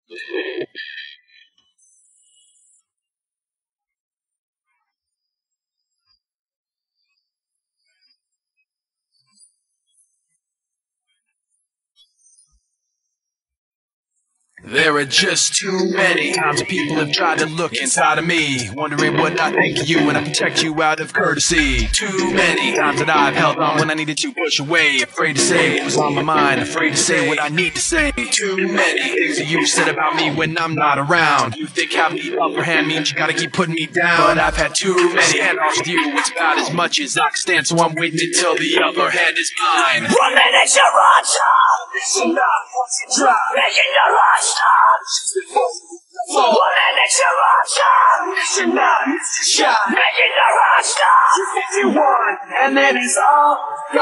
There are just too many times people have tried to look inside of me, wondering what I think of you when I protect you out of courtesy. Too many times that I've held on when I needed to push away, afraid to say what was on my mind, afraid to say what I need to say. Too many things that you said about me when I'm not around. You think having the upper hand means you gotta keep putting me down, but I've had too many handoffs with you. It's about as much as I can stand, so I'm waiting until the upper hand is mine. 1 minute you're on top, this is not what you try, making the rush stop. 1 minute you're on top, this is not your shot, making the rush stop. You think you won, and then it's all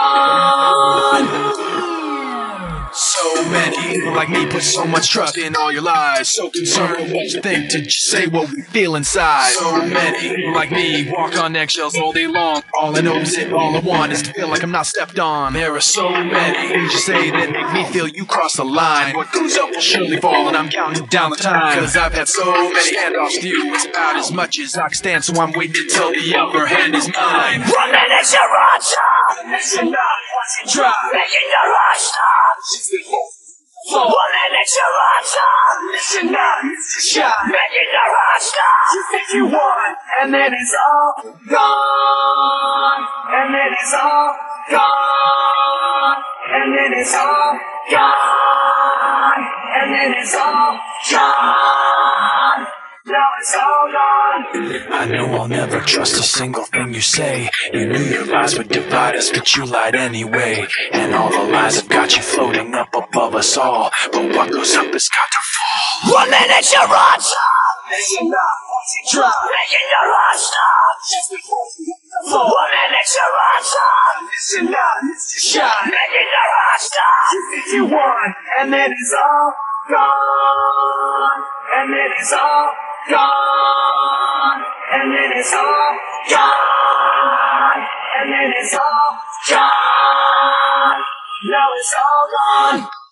gone. So many people like me put so much trust in all your lies, so concerned with what you think to just say what we feel inside. So many people like me walk on eggshells all day long. All I know is it, all I want is to feel like I'm not stepped on. There are so many things you say that make me feel you cross the line. What goes up will surely fall, and I'm counting down the time, cause I've had so many handoffs with you. It's about as much as I can stand, so I'm waiting until the upper hand is mine. 1 minute you're on top, this is not what you try, making the rush stop. 1 minute you're on top, this is not your shot, making the rush stop. You think you won, and then it's all gone, and then it's all gone, and then it's all gone, and then it's all gone. Now it's all gone. I know I'll never trust a single thing you say. You knew your lies would divide us, but you lied anyway. And all the lies have got you floating up above us all. But what goes up has got to fall. 1 minute you're on top, this is not what you try, making the rush stop. 1 minute you're on top, this is not your shot, making the rush stop. You think you won, and then it's all gone, and then it's all gone, and then it's all gone, and then it's all gone. Now it's all gone.